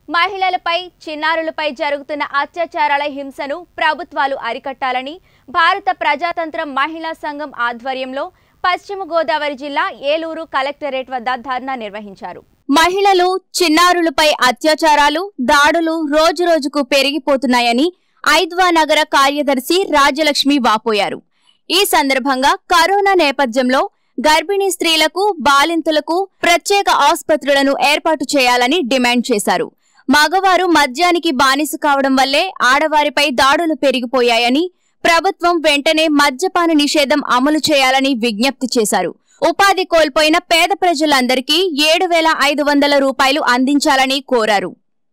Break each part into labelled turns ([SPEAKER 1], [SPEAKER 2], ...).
[SPEAKER 1] మహిళలపై చిన్నారులపై జరుగుతున్న అత్యాచారాల హింసను ప్రభుత్వాలు అరికట్టాలని భారత ప్రజాతంత్ర మహిళా సంఘం ఆధ్వర్యంలో పశ్చిమ గోదావరి జిల్లా ఏలూరు కలెక్టరేట్ వద్ద ధర్నా నిర్వహించారు. మహిళలు చిన్నారులపై అత్యాచారాలు దాడులు రోజురోజుకు పెరిగిపోతున్నాయని ఐద్వా నగర కార్యదర్శి రాజలక్ష్మి వాపోయారు. ఈ సందర్భంగా కరోనా నేపథ్యంలో గర్భిణీ స్త్రీలకు బాలింతలకు ప్రత్యేక ఆసుపత్రులను ఏర్పాటు చేయాలని డిమాండ్ చేశారు. మగవారు మద్యానికి బానిస కావడం వల్లే ఆడవారిపై దాడులు పెరిగిపోయాయని ప్రభుత్వం వెంటనే మద్యపాన నిషేధం అమలు చేయాలని విజ్ఞప్తి చేశారు. ఉపాధి కోల్పోయిన పేద ప్రజలందరికీ 7,500 రూపాయలు అందించాలని కోరారు.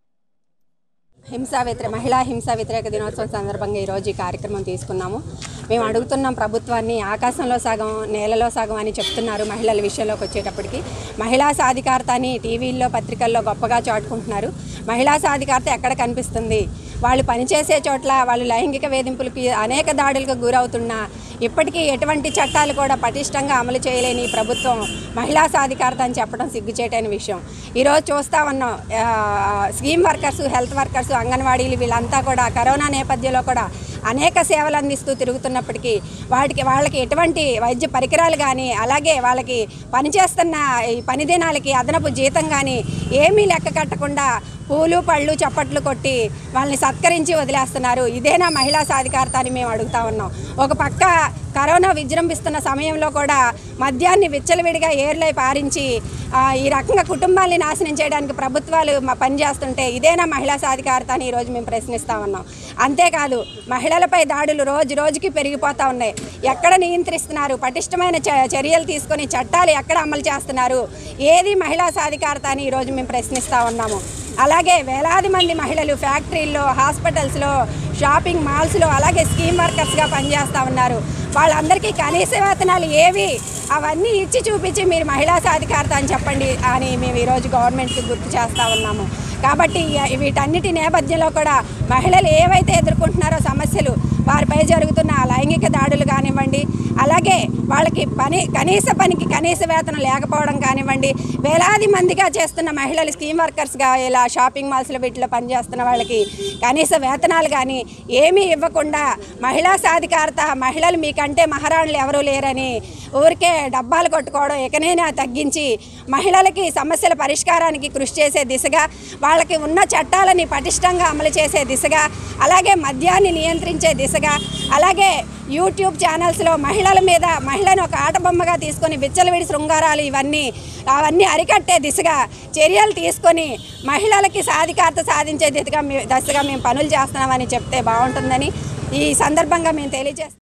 [SPEAKER 2] మహిళా హింసా వ్యతిరేక దినోత్సవం సందర్భంగా ఈరోజు ఈ కార్యక్రమం తీసుకున్నాము. మేము అడుగుతున్నాం ప్రభుత్వాన్ని, ఆకాశంలో సగం నేలలో సగం అని చెప్తున్నారు. మహిళల విషయంలోకి వచ్చేటప్పటికి మహిళా సాధికారత అని టీవీల్లో పత్రికల్లో గొప్పగా చాటుకుంటున్నారు. మహిళా సాధికారత ఎక్కడ కనిపిస్తుంది? వాళ్ళు పనిచేసే చోట్ల వాళ్ళు లైంగిక వేధింపులకి అనేక దాడులకు గురవుతున్నా ఇప్పటికీ ఎటువంటి చట్టాలు కూడా పటిష్టంగా అమలు చేయలేని ప్రభుత్వం మహిళా సాధికారత అని చెప్పడం సిగ్గుచేటైన విషయం. ఈరోజు చూస్తూ ఉన్నాం, స్కీమ్ వర్కర్స్, హెల్త్ వర్కర్స్, అంగన్వాడీలు వీళ్ళంతా కూడా కరోనా నేపథ్యంలో కూడా అనేక సేవలు అందిస్తూ తిరుగుతున్నప్పటికీ వాళ్ళకి ఎటువంటి వైద్య పరికరాలు కానీ, అలాగే వాళ్ళకి పనిచేస్తున్న ఈ పని దినాలకి అదనపు జీతం కానీ ఏమీ లెక్క కట్టకుండా పూలు పళ్ళు చప్పట్లు కొట్టి వాళ్ళని సత్కరించి వదిలేస్తున్నారు. ఇదేనా మహిళా సాధికారత అని మేము అడుగుతా ఉన్నాం. ఒక పక్క కరోనా విజృంభిస్తున్న సమయంలో కూడా మద్యాన్ని విచ్చలవిడిగా ఏర్లై పారించి ఈ రకంగా కుటుంబాన్ని నాశనం చేయడానికి ప్రభుత్వాలు పనిచేస్తుంటే ఇదేనా మహిళా సాధికారత అని ఈరోజు మేము ప్రశ్నిస్తూ ఉన్నాం. అంతేకాదు, మహిళలపై దాడులు రోజు రోజుకి పెరిగిపోతూ ఉన్నాయి. ఎక్కడ నియంత్రిస్తున్నారు? పటిష్టమైన చర్యలు తీసుకొని చట్టాలు ఎక్కడ అమలు చేస్తున్నారు? ఏది మహిళా సాధికారత అని ఈరోజు మేము ప్రశ్నిస్తూ ఉన్నాము. అలాగే వేలాది మంది మహిళలు ఫ్యాక్టరీల్లో, హాస్పిటల్స్లో, షాపింగ్ మాల్స్లో, అలాగే స్కీమ్ వర్కర్స్గా పనిచేస్తూ ఉన్నారు. వాళ్ళందరికీ కనీస వేతనాలు ఏవి? అవన్నీ ఇచ్చి చూపించి మీరు మహిళా సాధికారత అని చెప్పండి అని మేము ఈరోజు గవర్నమెంట్కి గుర్తు చేస్తూ ఉన్నాము. కాబట్టి వీటన్నిటి నేపథ్యంలో కూడా మహిళలు ఏవైతే ఎదుర్కొంటున్నారో సమస్యలు, వారిపై జరుగుతున్న లైంగిక దాడులు కానివ్వండి, అలాగే వాళ్ళకి కనీస పనికి కనీస వేతనం లేకపోవడం కానివ్వండి, వేలాది మందిగా చేస్తున్న మహిళలు స్కీమ్ వర్కర్స్గా ఇలా షాపింగ్ మాల్స్లో వీటిలో పనిచేస్తున్న వాళ్ళకి కనీస వేతనాలు కానీ ఏమీ ఇవ్వకుండా మహిళా సాధికారత, మహిళలు మీకంటే మహారాణులు ఎవరూ లేరని ఊరికే డబ్బాలు కొట్టుకోవడం ఎకనైనా తగ్గించి మహిళలకి సమస్యల పరిష్కారానికి కృషి చేసే దిశగా, వాళ్ళకి ఉన్న చట్టాలని పటిష్టంగా అమలు చేసే దిశగా, అలాగే మద్యాన్ని నియంత్రించే దిశగా, అలాగే యూట్యూబ్ ఛానల్స్లో మహిళల మీద మహిళను ఒక ఆటబొమ్మగా తీసుకొని విచ్చలవిడి శృంగారాలు అవన్నీ అరికట్టే దిశగా చర్యలు తీసుకొని మహిళలకి సాధికారత సాధించే దిశగా మేము పనులు చేస్తున్నామని చెప్తే బాగుంటుందని ఈ సందర్భంగా మేము తెలియజేస్తాం.